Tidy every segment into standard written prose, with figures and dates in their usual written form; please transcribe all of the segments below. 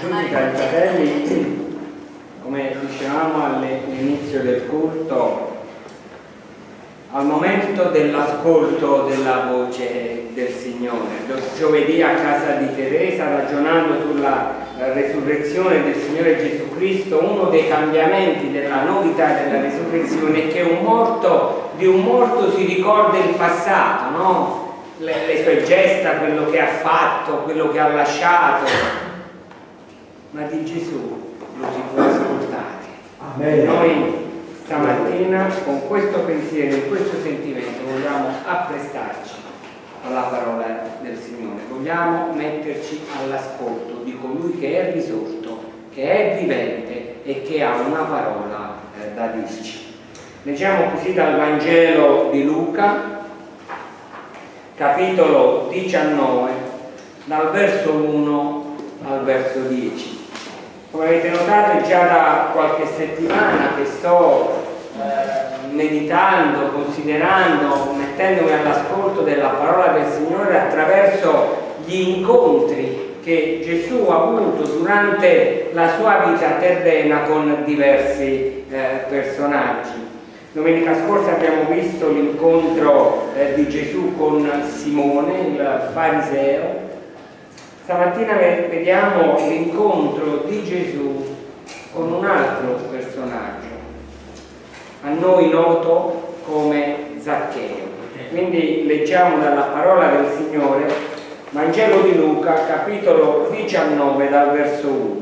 giunti, cari fratelli, come dicevamo all'inizio del culto, al momento dell'ascolto della voce del Signore. Giovedì a casa di Teresa, ragionando sulla resurrezione del Signore Gesù Cristo, uno dei cambiamenti della novità della resurrezione è che di un morto si ricorda il passato, no? Le sue gesta, quello che ha fatto, quello che ha lasciato, ma di Gesù lo si può ascoltare. Amen. Noi stamattina con questo pensiero e questo sentimento vogliamo apprestarci alla parola del Signore, vogliamo metterci all'ascolto di colui che è risorto, che è vivente e che ha una parola da dirci. Leggiamo così dal Vangelo di Luca, capitolo 19, dal verso 1 al verso 10. Come avete notato, è già da qualche settimana che sto meditando, considerando, mettendomi all'ascolto della parola del Signore attraverso gli incontri che Gesù ha avuto durante la sua vita terrena con diversi personaggi. Domenica scorsa abbiamo visto l'incontro di Gesù con Simone, il fariseo. Stamattina vediamo l'incontro di Gesù con un altro personaggio, a noi noto come Zaccheo. Quindi leggiamo dalla parola del Signore, Vangelo di Luca, capitolo 19, dal verso 1.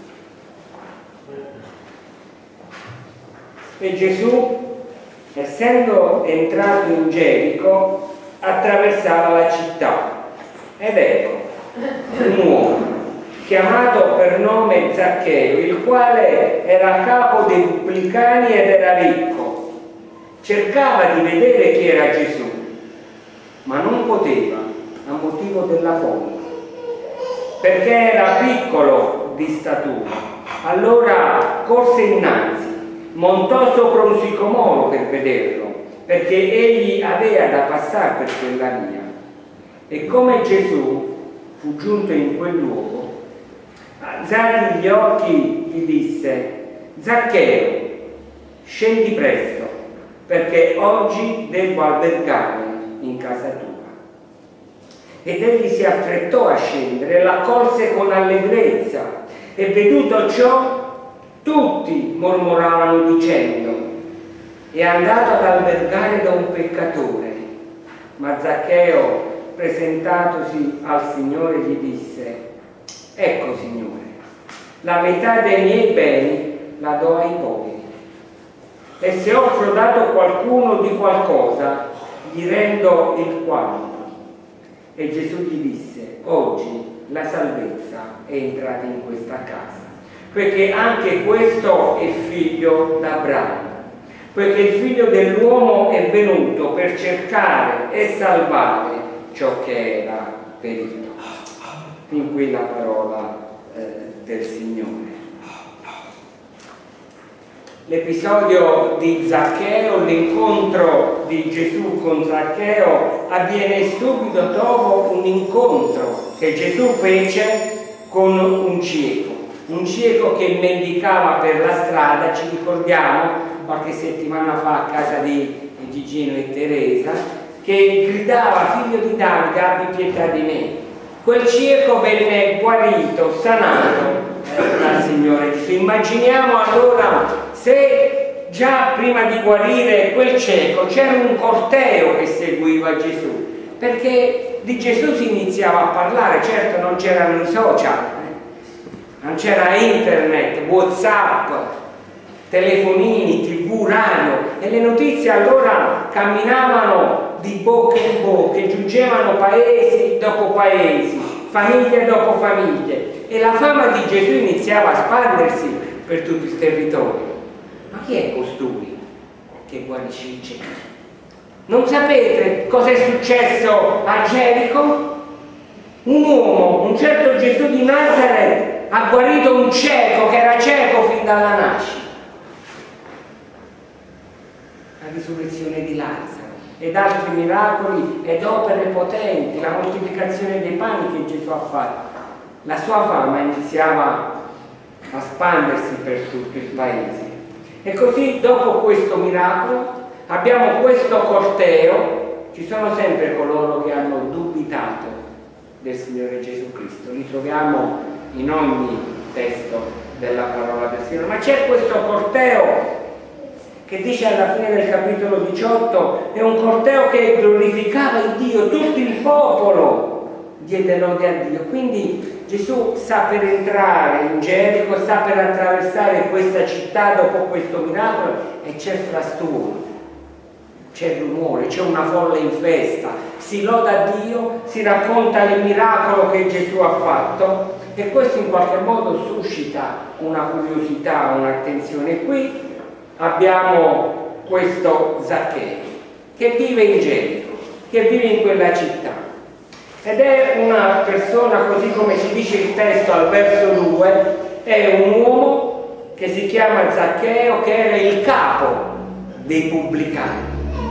E Gesù, essendo entrato in Gerico, attraversava la città, ed ecco un uomo chiamato per nome Zaccheo, il quale era capo dei pubblicani ed era ricco. Cercava di vedere chi era Gesù, ma non poteva a motivo della folla, perché era piccolo di statura. Allora corse innanzi, montò sopra un sicomoro per vederlo, perché egli aveva da passare per quella via. E come Gesù fu giunto in quel luogo, alzati gli occhi gli disse: Zaccheo, scendi presto, perché oggi devo albergare in casa tua. Ed egli si affrettò a scendere e l'accolse con allegrezza, e veduto ciò tutti mormoravano dicendo: è andato ad albergare da un peccatore. Ma Zaccheo, presentatosi al Signore, gli disse: ecco, Signore, la metà dei miei beni la do ai poveri, e se ho frodato qualcuno di qualcosa gli rendo il quanto. E Gesù gli disse: oggi la salvezza è entrata in questa casa, perché anche questo è figlio d'Abramo, poiché il figlio dell'uomo è venuto per cercare e salvare ciò che era perito. Fin qui la parola del Signore. L'episodio di Zaccheo, l'incontro di Gesù con Zaccheo, avviene subito dopo un incontro che Gesù fece con un cieco che mendicava per la strada. Ci ricordiamo qualche settimana fa a casa di Gigino e Teresa, che gridava: figlio di Davide, abbi pietà di me. Quel cieco venne guarito, sanato dal Signore Gesù. Immaginiamo allora se già prima di guarire quel cieco c'era un corteo che seguiva Gesù, perché di Gesù si iniziava a parlare. Certo, non c'erano i social, non c'era internet, WhatsApp, telefonini, TV, radio, e le notizie allora camminavano di bocca in bocca, giungevano paesi dopo paesi, famiglie dopo famiglie, e la fama di Gesù iniziava a spandersi per tutto il territorio. Ma chi è costui che guarisce i ciechi? Non sapete cosa è successo a Gerico? Un uomo, un certo Gesù di Nazaret, ha guarito un cieco che era cieco fin dalla nascita. La risurrezione di Lazzaro ed altri miracoli ed opere potenti, la moltiplicazione dei pani che Gesù ha fatto. La sua fama iniziava a spandersi per tutto il paese. E così, dopo questo miracolo, abbiamo questo corteo. Ci sono sempre coloro che hanno dubitato del Signore Gesù Cristo, li troviamo in ogni testo della parola del Signore, ma c'è questo corteo che dice alla fine del capitolo 18, è un corteo che glorificava il Dio, tutto il popolo diede lode a Dio. Quindi Gesù sa per entrare in Gerico, sa per attraversare questa città dopo questo miracolo, e c'è frastuono, c'è rumore, c'è una folla in festa, si loda Dio, si racconta il miracolo che Gesù ha fatto, e questo in qualche modo suscita una curiosità, un'attenzione. Qui abbiamo questo Zaccheo che vive in Gerico, che vive in quella città, ed è una persona, così come ci dice il testo al verso 2, è un uomo che si chiama Zaccheo, che era il capo dei pubblicani.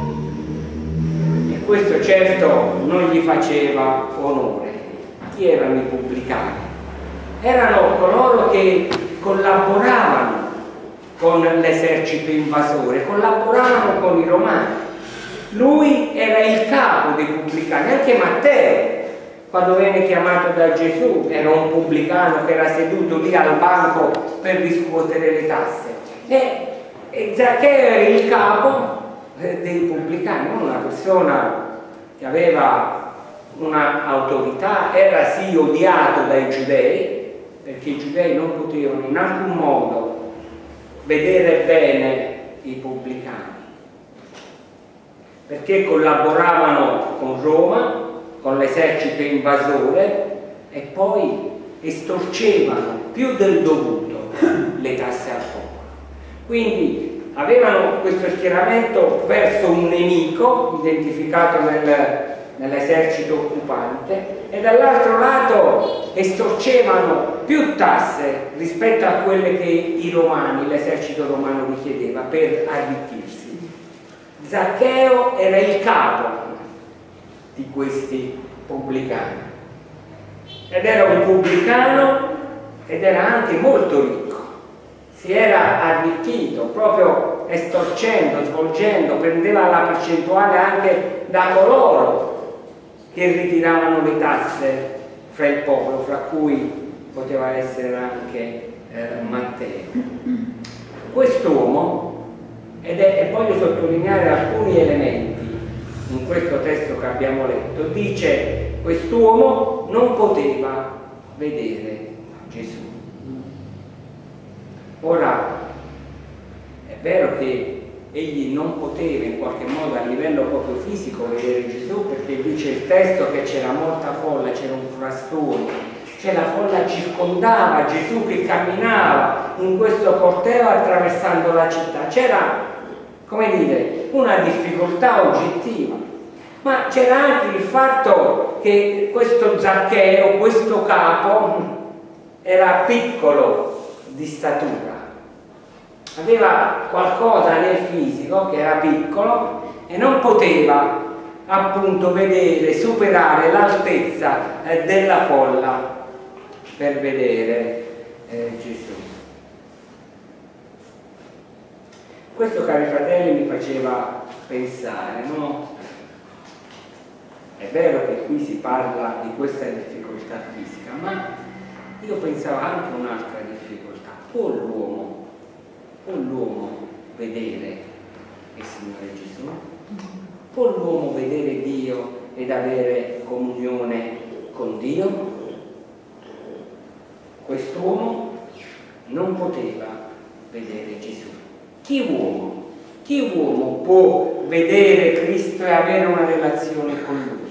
Questo certo non gli faceva onore. Chi erano i pubblicani? Erano coloro che collaboravano con l'esercito invasore, collaboravano con i romani. Lui era il capo dei pubblicani. Anche Matteo, quando venne chiamato da Gesù, era un pubblicano che era seduto lì al banco per riscuotere le tasse. E Zaccheo era il capo dei pubblicani, non una persona che aveva una autorità, era sì odiato dai giudei, perché i giudei non potevano in alcun modo vedere bene i pubblicani, perché collaboravano con Roma, con l'esercito invasore, e poi estorcevano più del dovuto le tasse al popolo. Quindi avevano questo schieramento verso un nemico identificato nell'esercito occupante, e dall'altro lato estorcevano più tasse rispetto a quelle che i romani, l'esercito romano richiedeva per arricchirsi. Zaccheo era il capo di questi pubblicani, ed era un pubblicano ed era anche molto ricco. Si era arricchito proprio estorcendo, svolgendo, prendeva la percentuale anche da coloro che ritiravano le tasse fra il popolo, fra cui poteva essere anche Matteo. Quest'uomo, e voglio sottolineare alcuni elementi in questo testo che abbiamo letto, dice: quest'uomo non poteva vedere Gesù. Ora, è vero che egli non poteva in qualche modo a livello proprio fisico vedere Gesù, perché dice il testo che c'era molta folla, c'era un frastuono, cioè la folla circondava Gesù che camminava in questo corteo attraversando la città. C'era, come dire, una difficoltà oggettiva, ma c'era anche il fatto che questo Zaccheo, questo capo, era piccolo di statura, aveva qualcosa nel fisico che era piccolo e non poteva appunto vedere, superare l'altezza della folla per vedere Gesù. Questo, cari fratelli, mi faceva pensare, no? È vero che qui si parla di questa difficoltà fisica, ma io pensavo anche a un'altra difficoltà. Può l'uomo vedere il Signore Gesù? Può l'uomo vedere Dio ed avere comunione con Dio? Quest'uomo non poteva vedere Gesù. Chi uomo può vedere Cristo e avere una relazione con Lui?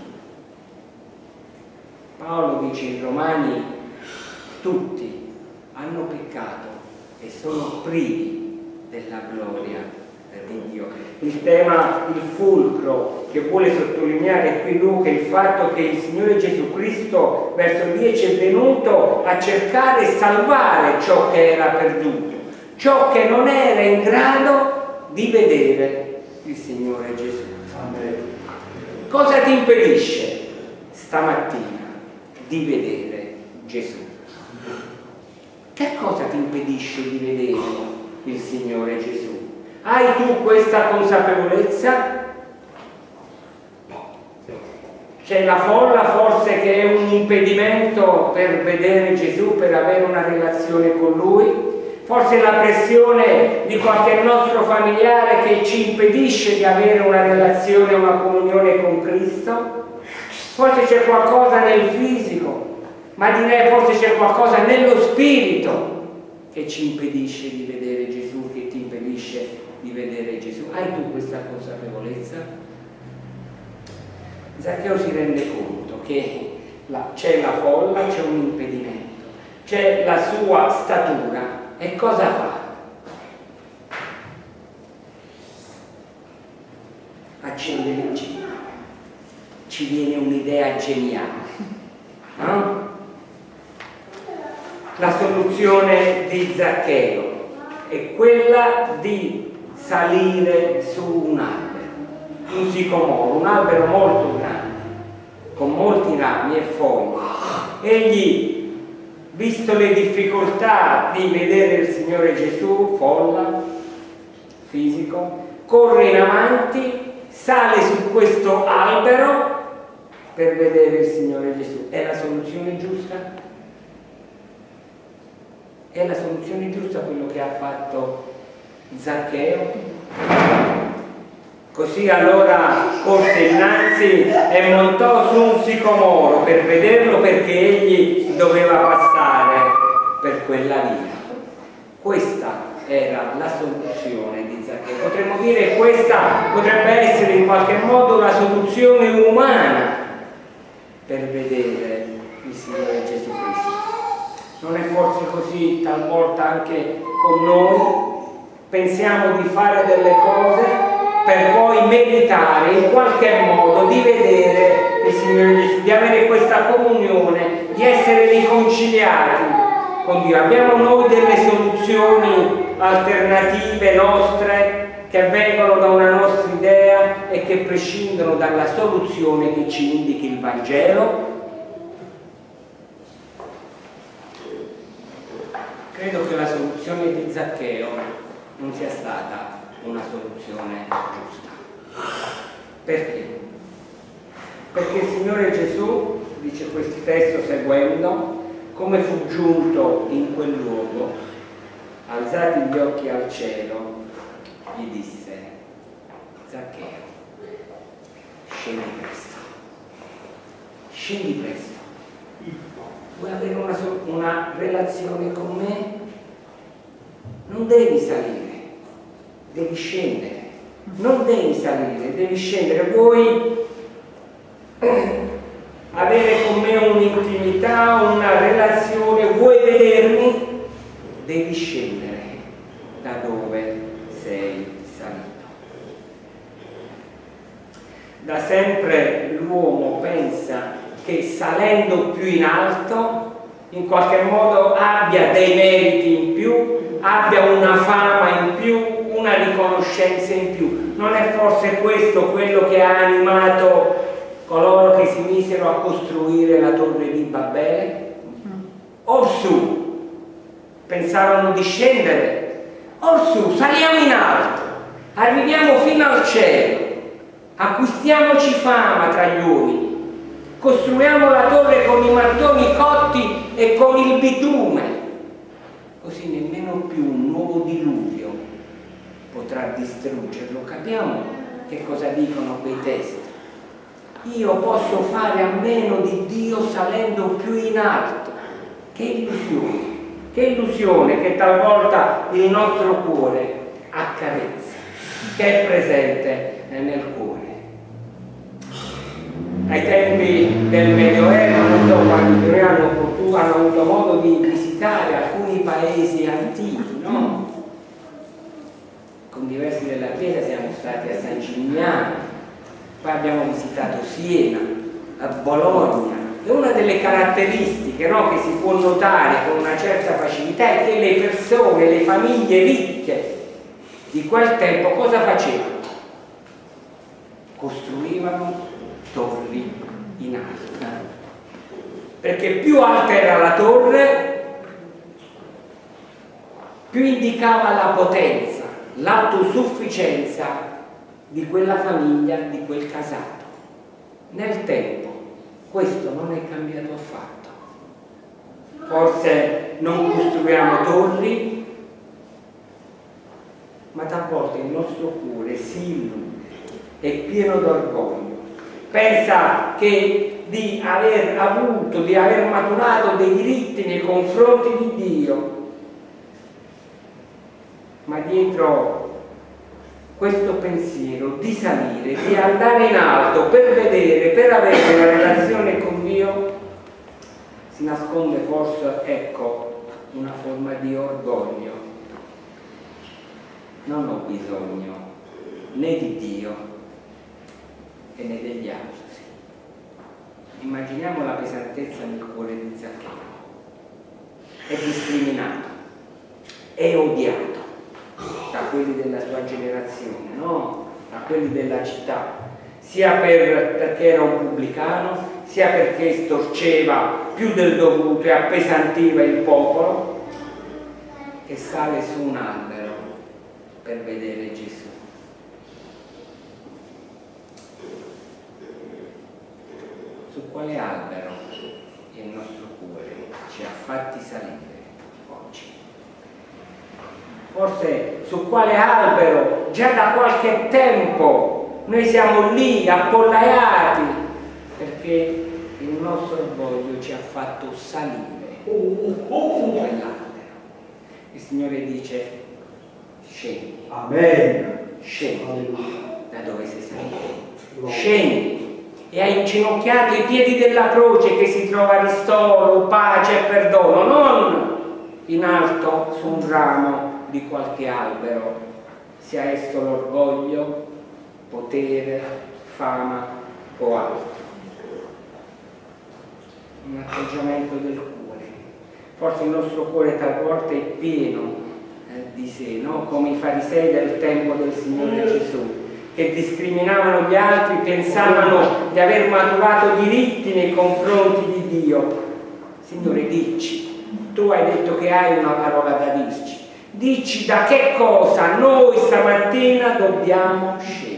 Paolo dice in Romani: tutti hanno peccato e sono privi della gloria di Dio. Il tema, il fulcro che vuole sottolineare qui Luca è il fatto che il Signore Gesù Cristo verso il 10 è venuto a cercare e salvare ciò che era perduto, ciò che non era in grado di vedere il Signore Gesù. Amen. Cosa ti impedisce stamattina di vedere Gesù? Che cosa ti impedisce di vedere il Signore Gesù? Hai tu questa consapevolezza? C'è la folla forse che è un impedimento per vedere Gesù, per avere una relazione con Lui? Forse la pressione di qualche nostro familiare che ci impedisce di avere una relazione, una comunione con Cristo? Forse c'è qualcosa nel fisico, ma direi forse c'è qualcosa nello spirito che ci impedisce di vedere Gesù, che ti impedisce di vedere Gesù. Hai tu questa consapevolezza? Zaccheo si rende conto che c'è la folla, c'è un impedimento, c'è la sua statura. E cosa fa? Accende il giro. Ci viene un'idea geniale, no? La soluzione di Zaccheo è quella di salire su un albero, un sicomoro, un albero molto grande, con molti rami e foglie. Egli, visto le difficoltà di vedere il Signore Gesù, folla, fisico, corre in avanti, sale su questo albero per vedere il Signore Gesù. È la soluzione giusta? È la soluzione giusta quello che ha fatto Zaccheo? Così allora corse innanzi e montò su un sicomoro per vederlo, perché egli doveva passare per quella via. Questa era la soluzione di Zaccheo. Potremmo dire che questa potrebbe essere in qualche modo la soluzione umana per vedere il Signore Gesù Cristo. Non è forse così talvolta anche con noi? Pensiamo di fare delle cose per poi meditare in qualche modo di vedere il Signore Gesù, di avere questa comunione, di essere riconciliati con Dio. Abbiamo noi delle soluzioni alternative nostre che vengono da una nostra idea e che prescindono dalla soluzione che ci indichi il Vangelo? Credo che la soluzione di Zaccheo non sia stata una soluzione giusta. Perché? Perché il Signore Gesù, dice questo testo seguendo, come fu giunto in quel luogo, alzati gli occhi al cielo, gli disse: Zaccheo, scendi presto, scendi presto. Vuoi avere una relazione con me? Non devi salire, devi scendere. Non devi salire, devi scendere. Vuoi avere con me un'intimità, una relazione, vuoi vedermi? Devi scendere da dove sei salito. Da sempre l'uomo pensa che salendo più in alto in qualche modo abbia dei meriti in più, abbia una fama in più, una riconoscenza in più. Non è forse questo quello che ha animato coloro che si misero a costruire la torre di Babele? Orsù, pensarono di scendere, orsù, saliamo in alto, arriviamo fino al cielo, acquistiamoci fama tra gli uomini, costruiamo la torre con i mattoni cotti e con il bitume, così nemmeno più un nuovo diluvio potrà distruggerlo. Capiamo che cosa dicono quei testi. Io posso fare a meno di Dio salendo più in alto. Che illusione che talvolta il nostro cuore accarezza, che è presente nel cuore. Ai tempi del Medioevo, non so quanti di noi hanno avuto modo di visitare alcuni paesi antichi, no? Con diversi della Chiesa siamo stati a San Gimignano, poi abbiamo visitato Siena, a Bologna, e una delle caratteristiche, no, che si può notare con una certa facilità è che le persone, le famiglie ricche di quel tempo cosa facevano? Costruivano torri in alto, perché più alta era la torre, più indicava la potenza, l'autosufficienza di quella famiglia, di quel casato. Nel tempo questo non è cambiato affatto. Forse non costruiamo torri, ma talvolta il nostro cuore si illude, è pieno d'orgoglio, pensa che di aver avuto, di aver maturato dei diritti nei confronti di Dio, ma dietro questo pensiero di salire, di andare in alto per vedere, per avere una relazione con Dio, si nasconde forse, ecco, una forma di orgoglio. Non ho bisogno né di Dio e né degli altri. Immaginiamo la pesantezza nel cuore di Zaccheo. È discriminato, è odiato da quelli della sua generazione, no? Da quelli della città, sia perché era un pubblicano, sia perché storceva più del dovuto e appesantiva il popolo, che sale su un albero per vedere Gesù. Su quale albero il nostro cuore ci ha fatti salire oggi? Forse su quale albero già da qualche tempo noi siamo lì appollaiati perché il nostro orgoglio ci ha fatto salire su quell'albero. Il Signore dice: scendi. Amen. Scendi da dove sei salito. Scendi e hai inginocchiato i piedi della croce, che si trova ristoro, pace e perdono, non in alto su un ramo di qualche albero, sia esso l'orgoglio, potere, fama o altro. Un atteggiamento del cuore. Forse il nostro cuore talvolta è pieno di sé, no? Come i farisei del tempo del Signore Gesù, che discriminavano gli altri, pensavano di aver maturato diritti nei confronti di Dio. Signore, dici, tu hai detto che hai una parola da dirci, dici da che cosa noi stamattina dobbiamo scegliere.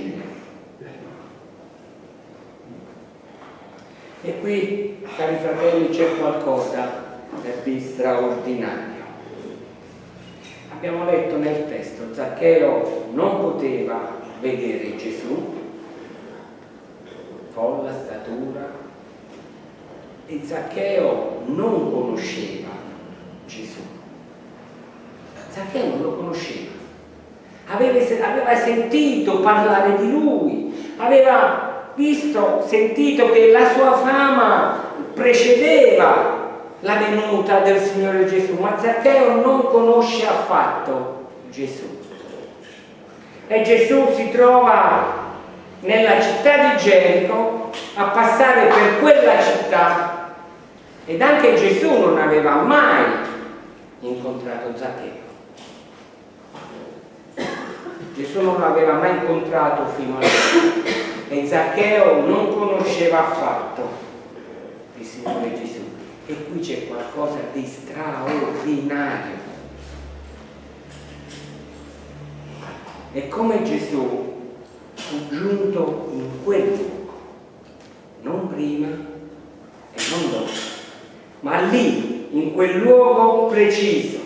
E qui, cari fratelli, c'è qualcosa di straordinario. Abbiamo letto nel testo, Zaccheo non poteva vedere Gesù, folla, statura, e Zaccheo non conosceva Gesù. Zaccheo non lo conosceva, aveva sentito parlare di lui, aveva visto, sentito che la sua fama precedeva la venuta del Signore Gesù, ma Zaccheo non conosce affatto Gesù. E Gesù si trova nella città di Gerico a passare per quella città, ed anche Gesù non aveva mai incontrato Zaccheo. Gesù non l'aveva mai incontrato fino a lì, e Zaccheo non conosceva affatto il Signore Gesù. E qui c'è qualcosa di straordinario. È come Gesù fu giunto in quel luogo, non prima e non dopo, ma lì, in quel luogo preciso.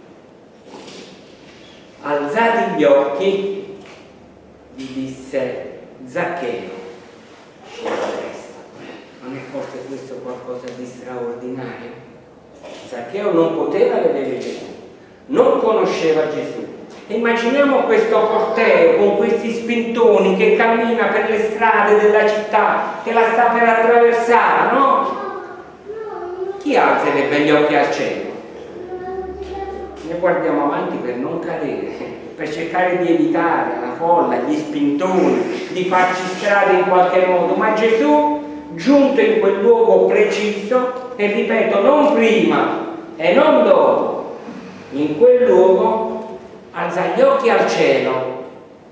Alzati gli occhi, gli disse: Zaccheo, scendi presto. Non è forse questo qualcosa di straordinario? Zaccheo non poteva vedere Gesù, non conosceva Gesù. E immaginiamo questo corteo con questi spintoni che cammina per le strade della città, che la sta per attraversare, no? Chi alzerebbe gli occhi al cielo? Ne guardiamo avanti per non cadere, per cercare di evitare la folla, gli spintoni, di farci strada in qualche modo. Ma Gesù, giunto in quel luogo preciso, e ripeto, non prima e non dopo, in quel luogo alza gli occhi al cielo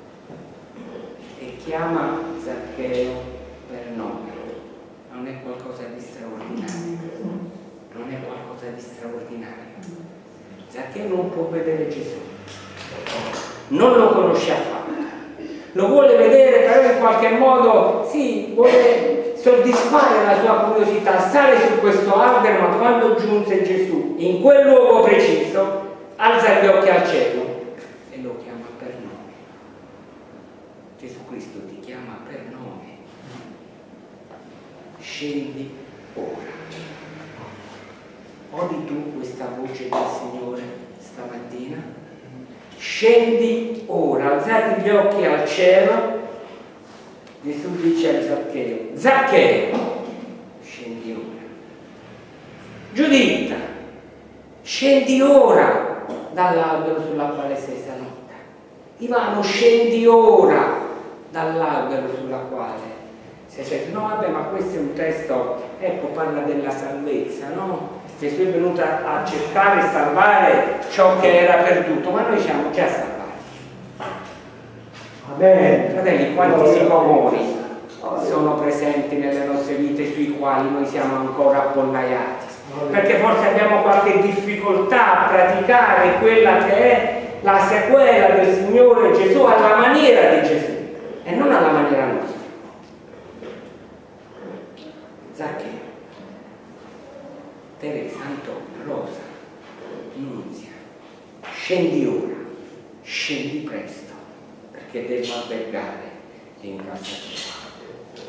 e chiama Zaccheo per nome. Non è qualcosa di straordinario? Non è qualcosa di straordinario? Zaccheo non può vedere Gesù, non lo conosce affatto, lo vuole vedere, però in qualche modo sì, vuole soddisfare la sua curiosità, sale su questo albero, ma quando giunse Gesù in quel luogo preciso alza gli occhi al cielo e lo chiama per nome. Gesù Cristo ti chiama per nome. Scendi ora. Odi tu questa voce del Signore stamattina? Scendi ora, alzati gli occhi al cielo. Gesù dice a Zaccheo: Zaccheo, scendi ora. Giuditta, scendi ora dall'albero sulla quale sei salita. Ivano, scendi ora dall'albero sulla quale sei salita. No, vabbè, ma questo è un testo, ecco, parla della salvezza, no? Gesù è venuto a cercare e salvare ciò che era perduto, ma noi siamo già salvati. Amen. Fratelli, quanti sicomori sono presenti nelle nostre vite sui quali noi siamo ancora appollaiati? Perché forse abbiamo qualche difficoltà a praticare quella che è la sequela del Signore Gesù alla maniera di Gesù e non alla maniera nostra. Zaccheo, Teresa, Antonio, Rosa, Nunzia, scendi ora, scendi presto, perché devo albergare in casa tua.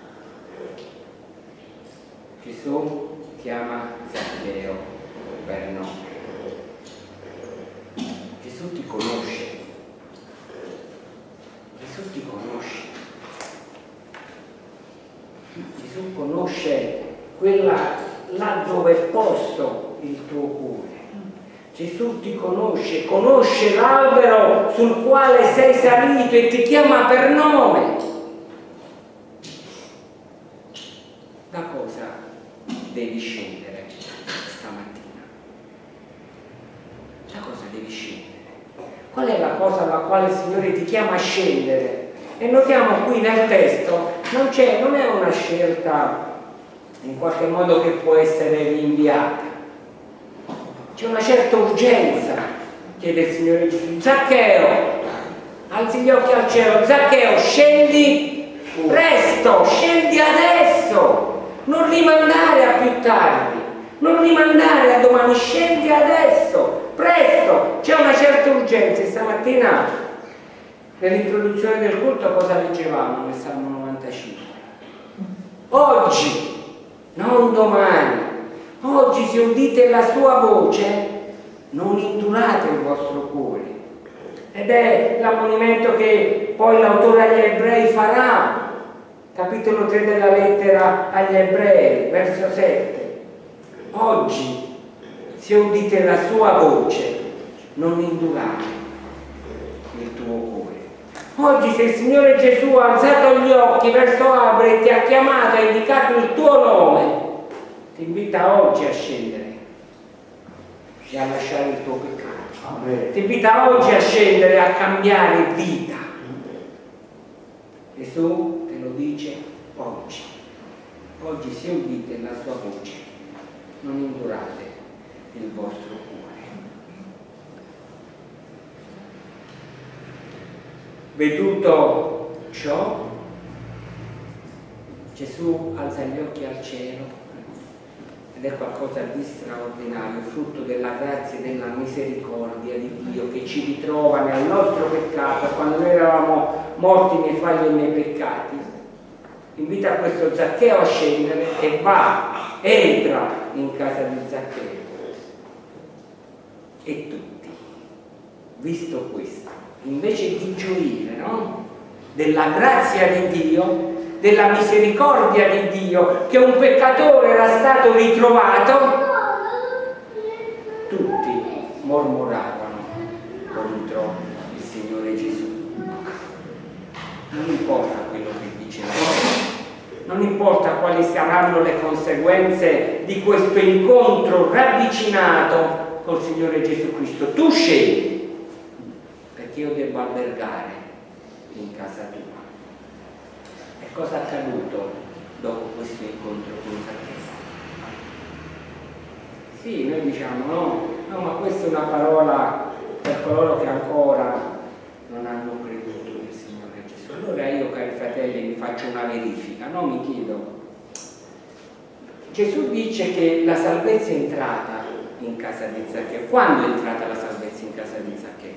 Gesù chiama Zaccheo per nome. Gesù ti conosce. Gesù ti conosce. Gesù conosce quella là dove è posto il tuo cuore. Gesù ti conosce, conosce l'albero sul quale sei salito e ti chiama per nome. Da cosa devi scendere stamattina? Da cosa devi scendere? Qual è la cosa alla quale il Signore ti chiama a scendere? E notiamo qui nel testo, non è una scelta in qualche modo che può essere rinviata. C'è una certa urgenza, chiede il Signore Gesù. Zaccheo, alzi gli occhi al cielo. Zaccheo, scendi presto, scendi adesso, non rimandare a più tardi, non rimandare a domani, scendi adesso, presto. C'è una certa urgenza. E stamattina nell'introduzione del culto cosa leggevamo nel Salmo 95? Oggi, non domani, oggi se udite la sua voce non indurate il vostro cuore. Ed è l'ammonimento che poi l'autore agli Ebrei farà, capitolo 3 della lettera agli Ebrei, verso 7. Oggi se udite la sua voce non indurate il tuo cuore. Oggi se il Signore Gesù ha alzato gli occhi verso Abra e ti ha chiamato, ha indicato il tuo nome, ti invita oggi a scendere e a lasciare il tuo peccato. Amen. Ti invita oggi a scendere, a cambiare vita. Gesù te lo dice oggi. Oggi se udite la sua voce non indurate il vostro cuore. Veduto ciò, Gesù alza gli occhi al cielo ed è qualcosa di straordinario, frutto della grazia e della misericordia di Dio che ci ritrova nel nostro peccato quando noi eravamo morti nei falli e nei peccati. Invita questo Zaccheo a scendere e va, entra in casa di Zaccheo. E tutti, visto questo, invece di gioire, no? Della grazia di Dio, della misericordia di Dio, che un peccatore era stato ritrovato, tutti mormoravano contro il Signore Gesù. Non importa quello che dice la Bibbia, non importa quali saranno le conseguenze di questo incontro ravvicinato col Signore Gesù Cristo, tu scegli, perché io devo albergare in casa tua. E cosa è accaduto dopo questo incontro con Zaccheo? Sì, noi diciamo no, ma questa è una parola per coloro che ancora non hanno creduto nel Signore Gesù. Allora io, cari fratelli, mi faccio una verifica, no? Mi chiedo, Gesù dice che la salvezza è entrata in casa di Zaccheo. Quando è entrata la salvezza in casa di Zaccheo?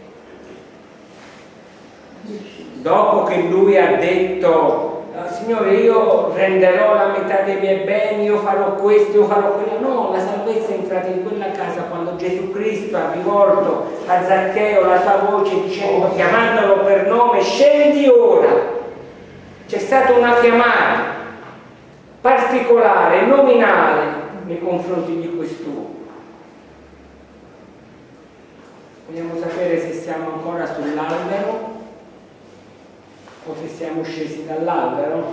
Dopo che lui ha detto: Signore, io renderò la metà dei miei beni, io farò questo, io farò quello. No, la salvezza è entrata in quella casa quando Gesù Cristo ha rivolto a Zaccheo la sua voce dicendo, chiamandolo per nome: scendi ora. C'è stata una chiamata particolare, nominale nei confronti di quest'uomo. Vogliamo sapere se siamo ancora sull'albero o se siamo scesi dall'albero?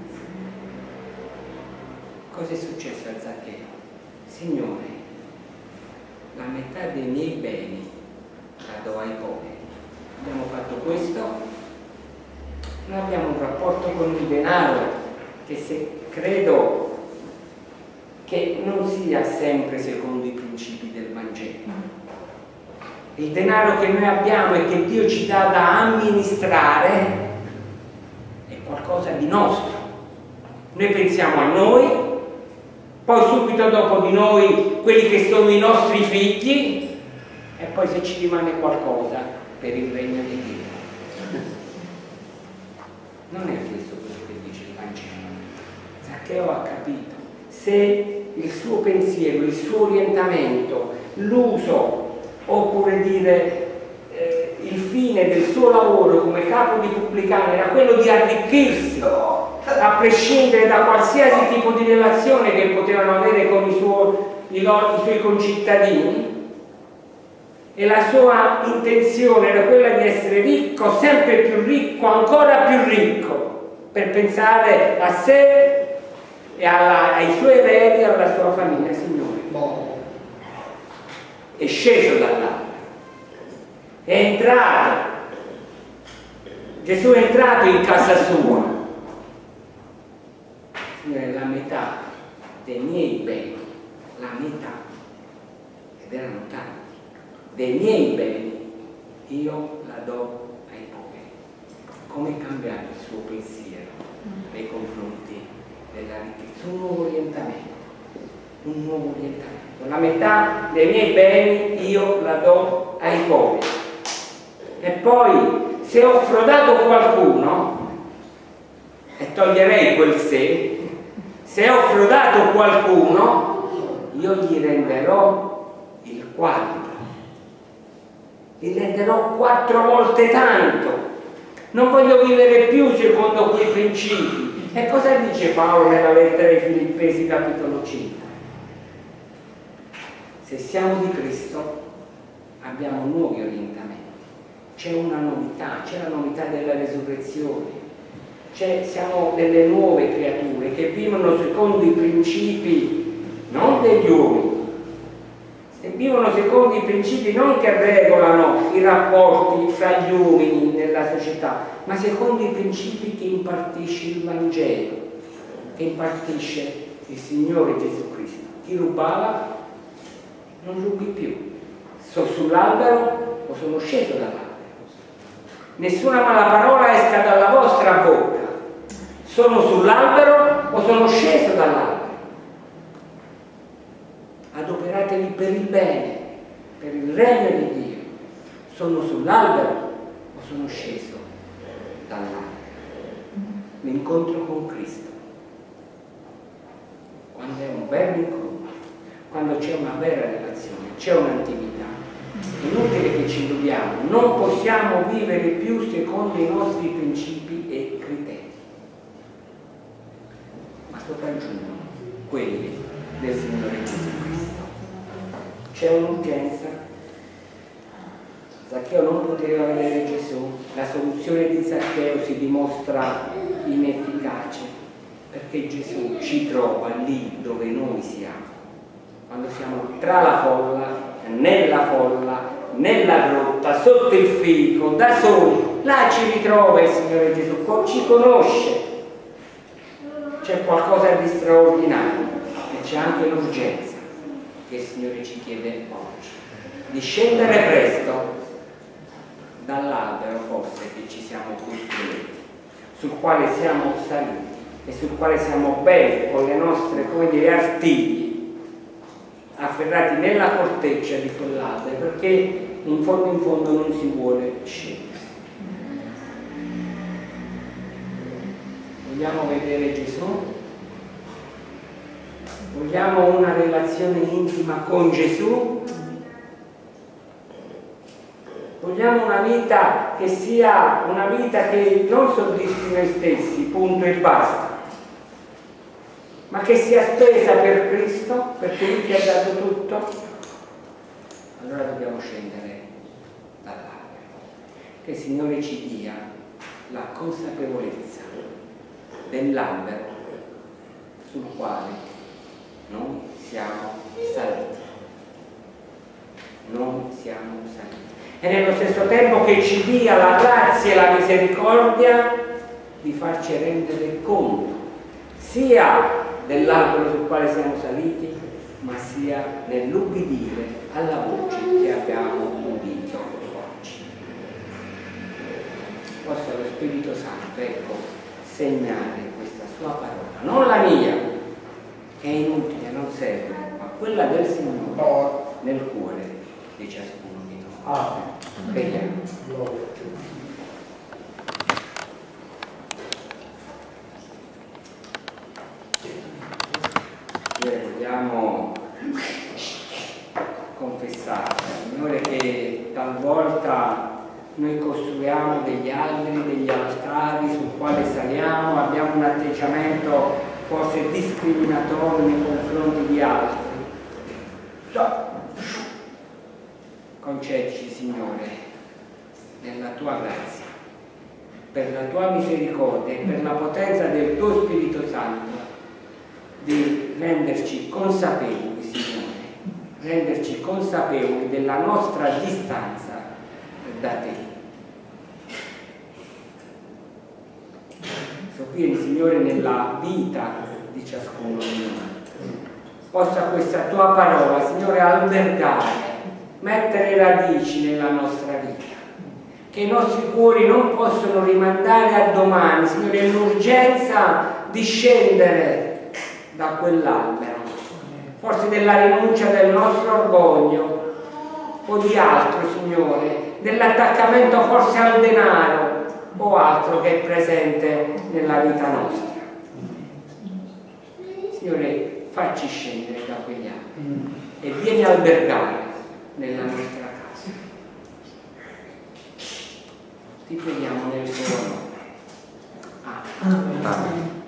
Cosa è successo a Zaccheo? Signore, la metà dei miei beni la do ai poveri. Abbiamo fatto questo, noi abbiamo un rapporto con il denaro che credo che non sia sempre secondo i principi del Vangelo. Il denaro che noi abbiamo e che Dio ci dà da amministrare è qualcosa di nostro. Noi pensiamo a noi, poi subito dopo di noi quelli che sono i nostri figli, e poi se ci rimane qualcosa per il regno di Dio. Non è questo quello che dice il Vangelo. Zaccheo ha capito: se il suo pensiero, il suo orientamento, l'uso, oppure dire il fine del suo lavoro come capo di pubblicano era quello di arricchirsi, a prescindere da qualsiasi tipo di relazione che potevano avere con i suoi concittadini, e la sua intenzione era quella di essere ricco, sempre più ricco, ancora più ricco, per pensare a sé e ai suoi eredi e alla sua famiglia. Signore, è sceso dall'albero, è entrato, Gesù è entrato in casa sua. Signore, la metà dei miei beni, la metà, ed erano tanti, dei miei beni io la do ai poveri. Come è cambiato il suo pensiero nei confronti della ricchezza? Un nuovo orientamento, un nuovo orientamento. La metà dei miei beni io la do ai poveri. E poi, se ho frodato qualcuno, e toglierei quel se ho frodato qualcuno, io gli renderò il quadruplo, gli renderò 4 volte tanto. Non voglio vivere più secondo quei principi. E cosa dice Paolo nella lettera ai Filippesi, capitolo 5? Se siamo di Cristo abbiamo nuovi orientamenti, c'è una novità, c'è la novità della resurrezione, siamo delle nuove creature che vivono secondo i principi non degli uomini, e vivono secondo i principi non che regolano i rapporti fra gli uomini nella società, ma secondo i principi che impartisce il Vangelo, che impartisce il Signore Gesù Cristo. Chi rubava non rubi più. Sono sull'albero o sono sceso dall'albero. Nessuna mala parola esca dalla vostra bocca. Sono sull'albero o sono sceso dall'albero. Adoperatevi per il bene, per il regno di Dio. Sono sull'albero o sono sceso dall'albero. L'incontro con Cristo, quando è un vero incontro, quando c'è una vera relazione, c'è un'intimità, è inutile che ci illudiamo, non possiamo vivere più secondo i nostri principi e criteri, ma sopraggiungono quelli del Signore Gesù Cristo. C'è un'urgenza. Zaccheo non poteva vedere Gesù, la soluzione di Zaccheo si dimostra inefficace, perché Gesù ci trova lì dove noi siamo. Quando siamo tra la folla, nella grotta, sotto il fico, da soli, là ci ritrova il Signore Gesù, ci conosce. C'è qualcosa di straordinario e c'è anche l'urgenza. che il Signore ci chiede oggi, di scendere presto dall'albero forse che ci siamo costruiti, sul quale siamo saliti e sul quale siamo belli con le nostre, come dire, artigli afferrati nella corteccia di quell'albero, perché in fondo non si vuole scendere. Vogliamo vedere Gesù? Vogliamo una relazione intima con Gesù? Vogliamo una vita che sia una vita che non soddisfi noi stessi, punto e basta, ma che sia spesa per Cristo, perché Lui ti ha dato tutto? Allora dobbiamo scendere dall'albero. Che il Signore ci dia la consapevolezza dell'albero sul quale noi siamo saliti. Noi siamo saliti. E nello stesso tempo che ci dia la grazia e la misericordia di farci rendere conto sia dell'albero sul quale siamo saliti, ma sia nell'ubbidire alla voce che abbiamo udito oggi. Possa lo Spirito Santo, ecco, segnare questa sua parola, non la mia, che è inutile, non serve, ma quella del Signore nel cuore di ciascuno di noi. Preghiamo. Vogliamo confessare, Signore, che talvolta noi costruiamo degli alberi, degli altari sul quale saliamo, abbiamo un atteggiamento forse discriminatorio nei confronti di altri. Concedici, Signore, nella Tua grazia, per la Tua misericordia e per la potenza del Tuo Spirito Santo, di renderci consapevoli, Signore, renderci consapevoli della nostra distanza da Te. Soffieni, Signore, nella vita di ciascuno di noi. Possa questa Tua parola, Signore, albergare, mettere radici nella nostra vita, che i nostri cuori non possono rimandare a domani, Signore, l'urgenza di scendere da quell'albero, forse della rinuncia del nostro orgoglio o di altro, Signore, dell'attaccamento forse al denaro o altro che è presente nella vita nostra. Signore, facci scendere da quegli alberi e vieni a albergare nella nostra casa. Ti preghiamo nel tuo nome. Amen.